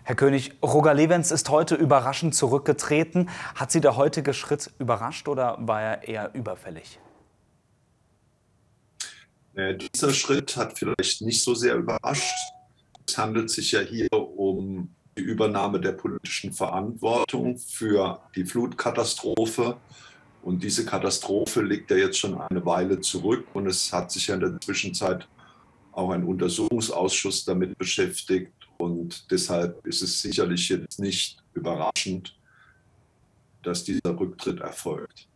Herr König, Roger Lewens ist heute überraschend zurückgetreten. Hat Sie der heutige Schritt überrascht oder war er eher überfällig? Dieser Schritt hat vielleicht nicht so sehr überrascht. Es handelt sich ja hier um die Übernahme der politischen Verantwortung für die Flutkatastrophe. Und diese Katastrophe liegt ja jetzt schon eine Weile zurück. Und es hat sich ja in der Zwischenzeit auch ein Untersuchungsausschuss damit beschäftigt. Und deshalb ist es sicherlich jetzt nicht überraschend, dass dieser Rücktritt erfolgt.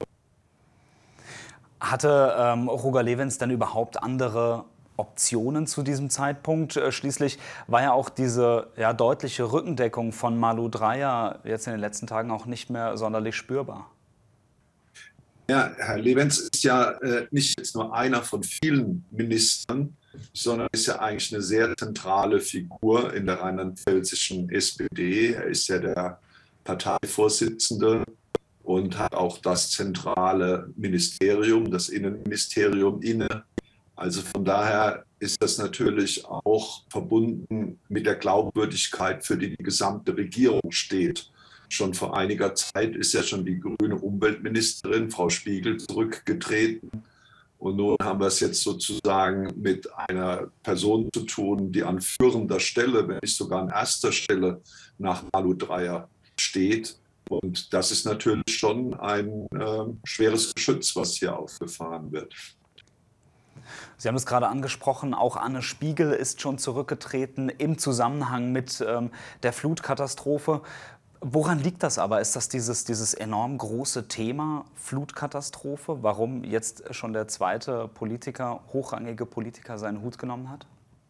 Hatte Roger Lewens denn überhaupt andere Optionen zu diesem Zeitpunkt? Schließlich war ja auch diese deutliche Rückendeckung von Malu Dreyer jetzt in den letzten Tagen auch nicht mehr sonderlich spürbar. Ja, Herr Lewens ist ja nicht jetzt nur einer von vielen Ministern, sondern ist ja eigentlich eine sehr zentrale Figur in der rheinland-pfälzischen SPD. Er ist ja der Parteivorsitzende und hat auch das zentrale Ministerium, das Innenministerium, inne. Also von daher ist das natürlich auch verbunden mit der Glaubwürdigkeit, für die die gesamte Regierung steht. Schon vor einiger Zeit ist ja schon die grüne Umweltministerin, Frau Spiegel, zurückgetreten. Und nun haben wir es jetzt sozusagen mit einer Person zu tun, die an führender Stelle, wenn nicht sogar an erster Stelle nach Malu Dreyer steht. Und das ist natürlich schon ein schweres Geschütz, was hier aufgefahren wird. Sie haben es gerade angesprochen, auch Anne Spiegel ist schon zurückgetreten im Zusammenhang mit der Flutkatastrophe. Woran liegt das aber? Ist das dieses enorm große Thema Flutkatastrophe? Warum jetzt schon der zweite Politiker, hochrangige Politiker, seinen Hut genommen hat?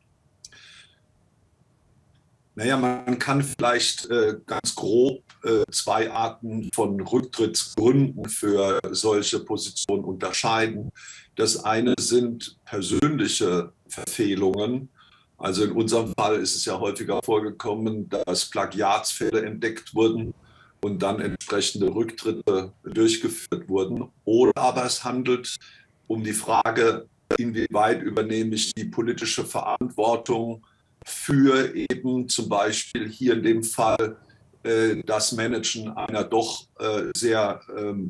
Naja, man kann vielleicht ganz grob zwei Arten von Rücktrittsgründen für solche Positionen unterscheiden. Das eine sind persönliche Verfehlungen. Also in unserem Fall ist es ja häufiger vorgekommen, dass Plagiatsfälle entdeckt wurden und dann entsprechende Rücktritte durchgeführt wurden. Oder aber es handelt um die Frage, inwieweit übernehme ich die politische Verantwortung für eben zum Beispiel hier in dem Fall das Managen einer doch sehr,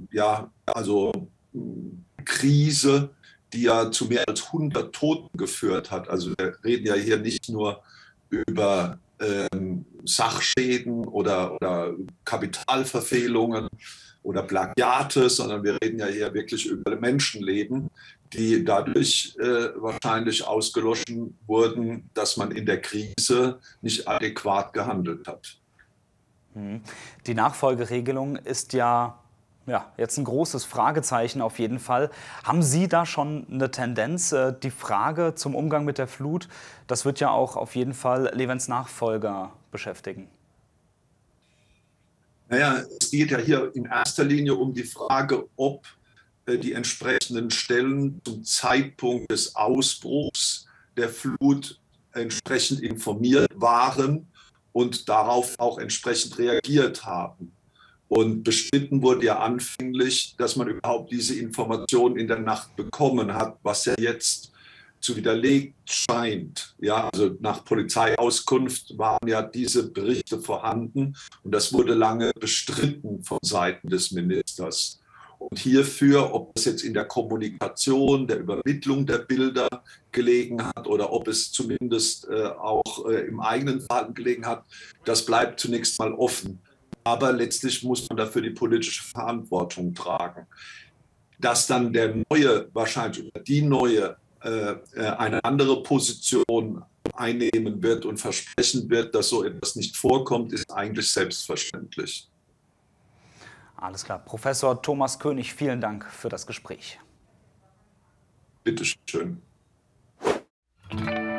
Krise, die ja zu mehr als 100 Toten geführt hat. Also wir reden ja hier nicht nur über Sachschäden oder Kapitalverfehlungen oder Plagiate, sondern wir reden ja hier wirklich über Menschenleben, die dadurch wahrscheinlich ausgelöscht wurden, dass man in der Krise nicht adäquat gehandelt hat. Die Nachfolgeregelung ist ja jetzt ein großes Fragezeichen auf jeden Fall. Haben Sie da schon eine Tendenz? Die Frage zum Umgang mit der Flut, das wird ja auch auf jeden Fall Lewens Nachfolger beschäftigen. Naja, es geht ja hier in erster Linie um die Frage, ob die entsprechenden Stellen zum Zeitpunkt des Ausbruchs der Flut entsprechend informiert waren und darauf auch entsprechend reagiert haben. Und bestritten wurde ja anfänglich, dass man überhaupt diese Information in der Nacht bekommen hat, was ja jetzt zu widerlegt scheint. Ja, also nach Polizeiauskunft waren ja diese Berichte vorhanden und das wurde lange bestritten von Seiten des Ministers. Und hierfür, ob es jetzt in der Kommunikation, der Übermittlung der Bilder gelegen hat oder ob es zumindest auch im eigenen Verhalten gelegen hat, das bleibt zunächst mal offen. Aber letztlich muss man dafür die politische Verantwortung tragen. Dass dann der Neue wahrscheinlich oder die Neue eine andere Position einnehmen wird und versprechen wird, dass so etwas nicht vorkommt, ist eigentlich selbstverständlich. Alles klar. Professor Thomas König, vielen Dank für das Gespräch. Bitte schön.